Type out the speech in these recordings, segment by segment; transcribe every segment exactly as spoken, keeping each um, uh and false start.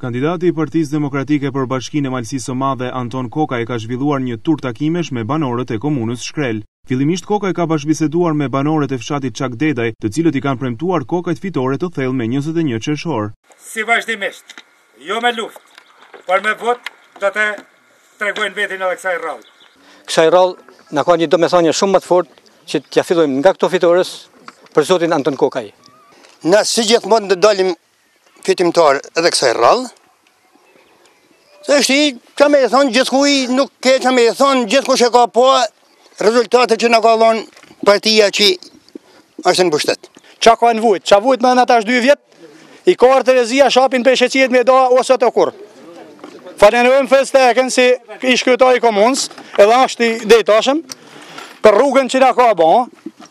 Kandidati i Partisë Demokratike për Bashkinë e Malësisë së Madhe Anton Kokaj ka zhvilluar një tur takimesh me banorët e komunës Shkrel. Fillimisht Kokaj ka bashkëbiseduar me banorët e fshatit Çak Dedaj, të cilët i kanë premtuar Kokajt fitore të thellë me njëzet e një qershor. Si vazhdimisht, jo me luftë, por me votë do të tregojnë vetin edhe kësaj rrallë. Kësaj rrallë na ka një domethënie shumë më të fortë që t'ja fillojmë nga këto fitores për zotin Anton Kokaj. Na si gjithmonë të dalim fitimtar edhe kësaj rrallë. Se është i që me e thonë gjithkuj nuk ke që me e thonë gjithkush e ka po rezultate që në ka dhonë partia që është në pushtet. Qa ka në vujt? Qa vujt me në tash dy vjet, i ka arterezia shapin për shqecijet me da ose të kur. Falenërojmë festeken si i shkrytari komunës, edhe ashtë i dejtashëm, për rrugën që në ka bo,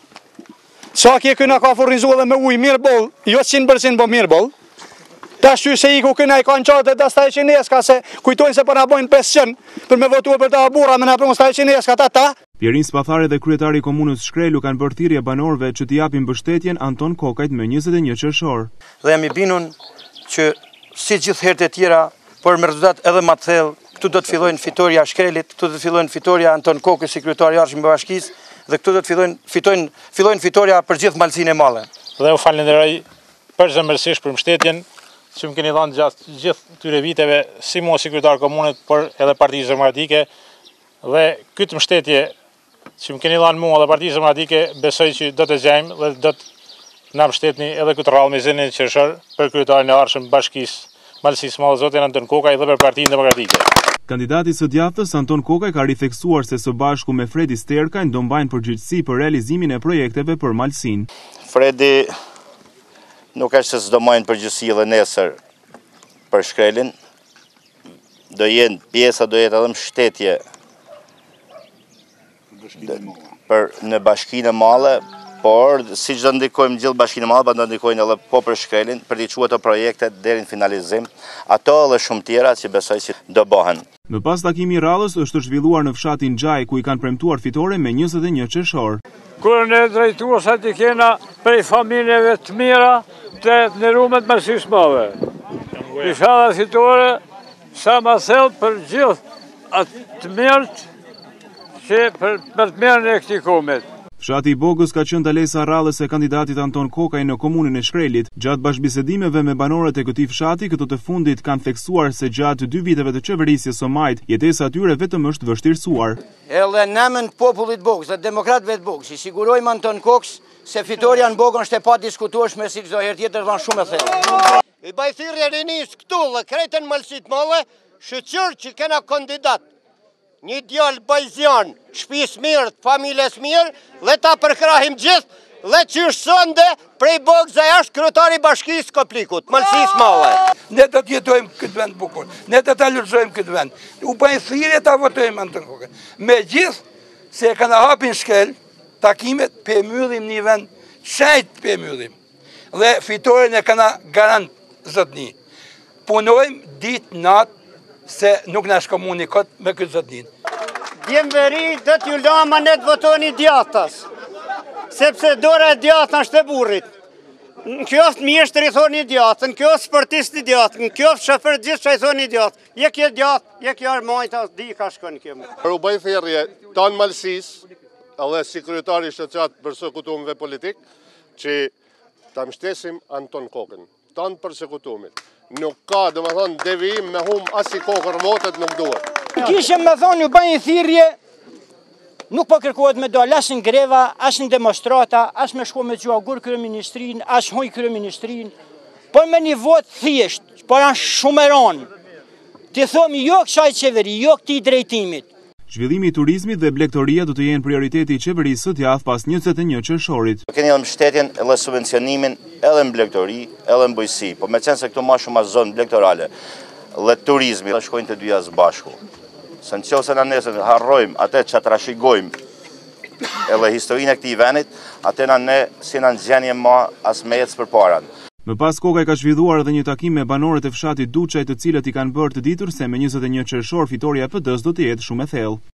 sa kje këna ka furnizu edhe me uj mirë bol, jo cent për cent po mirë bol, ta shqy se i ku këna i kanë qatë dhe sta e qineska se kujtojnë se për nga bojnë pesëqind për me votuar për ta bura me nga prunë sta e qineska ta ta. Pjerin Spathare dhe kryetari i komunës Shkrelu kanë bërë thirrje banorëve që t'i japin mbështetjen Anton Kokajt me njëzet e një qershor. Dhe jam i bindur që si gjithë herët e tjera, por me rezultat edhe më të thellë, këtu do të fillojnë fitoria Shkrelit, këtu do të fillojnë fitoria Anton Kokës, si kryetari i Arshëm Bashkisë, dhe këtu do të fillojnë fitojnë fillojnë fitoria për gjithë Malësinë e Madhe. Dhe u falenderoj përzemërsisht për mbështetjen që më keni dhënë gjatë gjithë këtyre viteve si mua si kryetar komunit, por edhe Partisë Demokratike, dhe këtë mbështetje që më keni dhënë mua dhe Partisë Demokratike besoj që do të gjejmë dhe do të na mbështetni edhe këtë rrallë me zënin e qershor për kryetarin e Arshëm Bashkisë Malësisë së Madhe zotin Anton Kokaj dhe për Partinë Demokratike. Kandidati së djathtës Anton Kokaj ka ritheksuar se së bashku me Fredi Sterkajn do mbajnë përgjegjësi për realizimin e projekteve për Malësinë. Fredi nuk është se s'do majnë përgjësi dhe nesër për Shkrelin, do jenë pjesa, do jetë edhe mbështetje për në Bashkinë e Madhe, por si që do ndikojmë gjithë Bashkinë e Madhe, pa do ndikojnë edhe po për Shkrelin, për t'i qua të projekte deri në finalizim, ato edhe shumë tjera që besoj që do bëhen. Më pas takimi i rallës është zhvilluar në fshatin Gjaj, ku i kanë premtuar fitore me njëzet e një qershor. Kur ne drejtuesat i kena prej familjeve të mira të nerumet Malësisë së Madhe. Isha dhe fitore sa ma thellë për gjithë atë të mirët që për, për të mirën e këtij komit. Fshati i Bogës ka qenë dalesa rrallës e kandidatit Anton Kokaj në komunën e Shkrelit. Gjatë bashkëbisedimeve me banorët e këtij fshati, këto të fundit kanë theksuar se gjatë dy viteve të qeverisjes së majt, jetesa atyre vetëm është vështirësuar. Edhe nemën popullit Bogës dhe demokratëve të Bogës, i sigurojmë Anton Kokës se fitoria në Bogën është e pa diskutueshme si çdo herë tjetër dhe shumë e thellë. I baj thirrje rinis këtu dhe krejtën Malësitë të Madhe, shqyr që kena kandidat. Një djalë bajzian, shtëpis mirë, familjes mirë, dhe ta përkrahim gjithë, dhe qysh sonde prej Bogës ai është kryetari i Bashkisë Koplikut, Malësisë së Madhe. Ne do të jetojmë këtë vend bukur, ne do ta lulëzojmë këtë vend. U bëjnë thirrje ta votojmë Anton Kokaj. Megjithë se kanë hapin Shkrel, takimet pe mbyllim një vend, shajt pe mbyllim. Dhe fitoren e kanë garant zotni. Punojmë ditë natë se nuk në shkomunikot me këtë zotnin. Djemveri do t'ju lama ne të votoni djathtas, sepse dora e djathtë është e burrit. Në kjo është mjeshtër i thoni djathtë, në kjo është sportist i djathtë, në kjo është shofer gjithë që i thoni djathtë. Je kje djathtë, je kje armajta, di ka shkon kjo më. Për u bëjnë thirrje tanë Malësisë, edhe si kryetari shoqat përsekutumëve politik, që ta mbështesim Anton Kokën, tanë përsekutumit. Nuk ka, dhe më thonë, devijim me hum as i kokër votet nuk duhet. Kishëm me thonë, ju bëjnë thirrje, nuk po kërkohet me dalë as në greva, as në demonstrata, as me shku me gjuagur kryeministrin, as hoj kryeministrin, por me një vot thjesht, por janë shumeron. Ti thomi jo kësaj qeveri, jo këtij drejtimit. Zhvillimi i turizmit dhe blegtoria do të jenë prioriteti i qeverisë së djathtë pas njëzet e një qershorit. Keni edhe mbështetjen edhe subvencionimin edhe në blegtori, edhe në bujqësi, po me qenë se këtu ma shumë as zonë blegtorale dhe turizmi dhe shkojnë të dyja së bashku. Se në qoftë se na nesër harrojmë atë që trashëgojmë edhe historinë e këtij vendit, atë na ne si na nxjenje më as me ecë përpara. Më pas Kokaj ka zhvilluar edhe një takim me banorët e fshatit Duçaj, të cilët i kanë bërë të ditur se me njëzet e një qershor fitoria e P D-s do të jetë shumë e thellë.